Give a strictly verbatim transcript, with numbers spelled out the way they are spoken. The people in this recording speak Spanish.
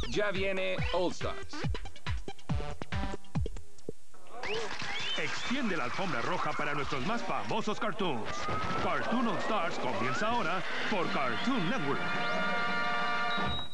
Ya viene All Stars. Extiende la alfombra roja para nuestros más famosos cartoons. Cartoon All Stars comienza ahora por Cartoon Network.